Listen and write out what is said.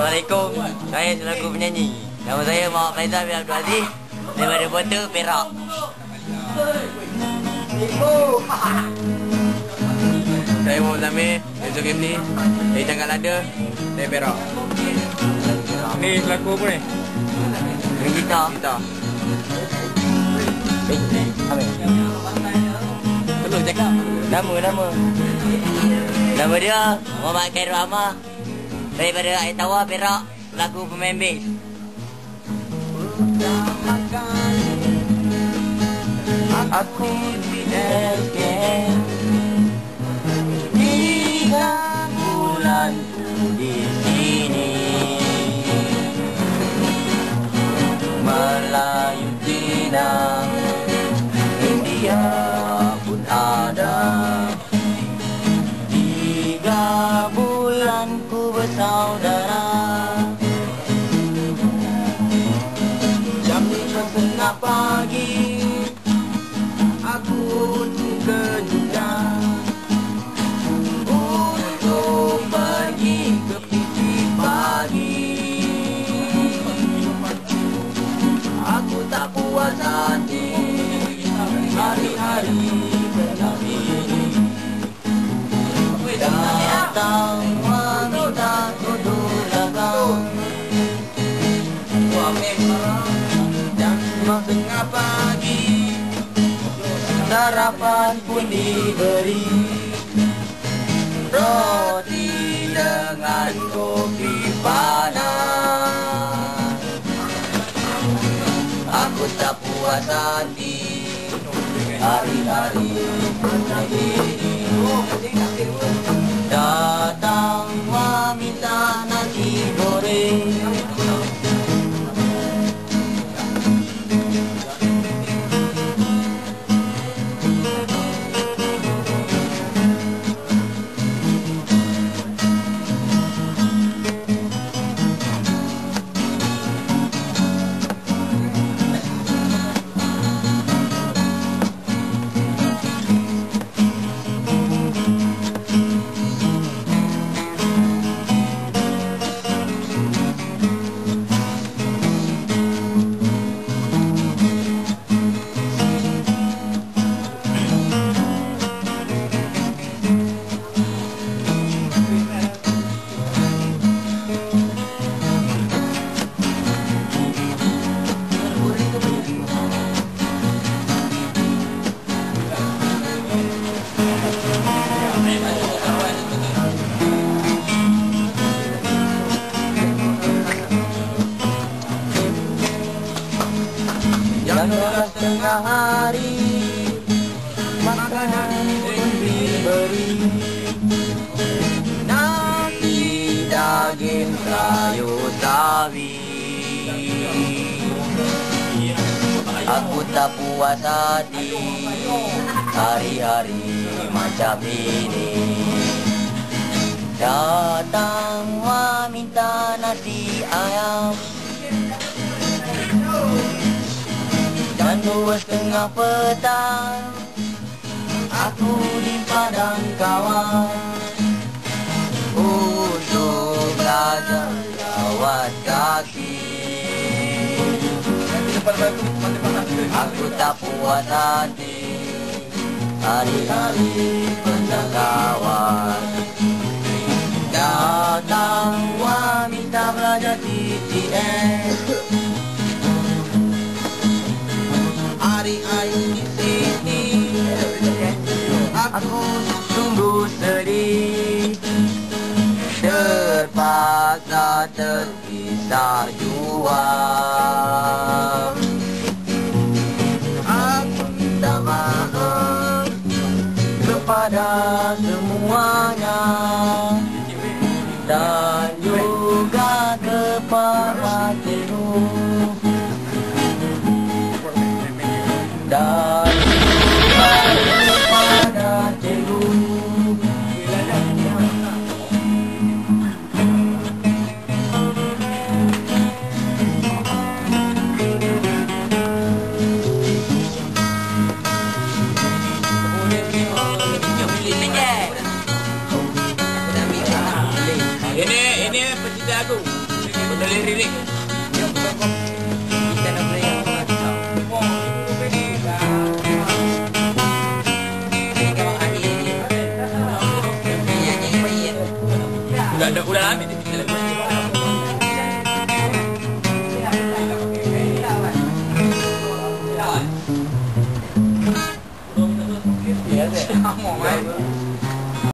Assalamualaikum. Saya selaku penyanyi. Nama saya Muhammad Faizal bin Abdul Aziz daripada Botol, Perak. Saya Muhammad Zamir dari Zulkifli dari Tanggal Lada dari Perak. Ni selaku apa ni? Main gitar. Perlu cakap. Nama dia Muhammad Khairul Ahmad daripada Air Tawar, Perak, selaku pemain bass. Aku dielken 3 bulan di sini, Melayu Cina India pun ada. 3 bulan ku bersaudara. Jam 5:30 pagi aku ke Jeddah untuk pergi ke pipi pagi. Aku tak puas hati hari-hari penuh ini. Datang wanita duduk dagang jam 5:30 pagi. Sarapan pun diberi, roti dengan kopi panas. Aku tak puas hati hari-hari begini. Datang meminta nasi goreng, jam 12:30 hari makanan pun diberi, nasi daging sayur sawi. Aku tak puas hati hari-hari macam ini. Datang meminta nasi ayam jam 2:30 petang. Aku di padang kawan untuk belajar lawat kaki. Aku tak puas hati hari-hari penjagawan. Datang wanita belajar TTS, hari-hari di sini aku sungguh sedih, terpaksa terpisah jua. Aku minta maaf kepada semuanya dan juga kepada cikgu dan juga kepada cikgu. Ini pecinta aku. lirik.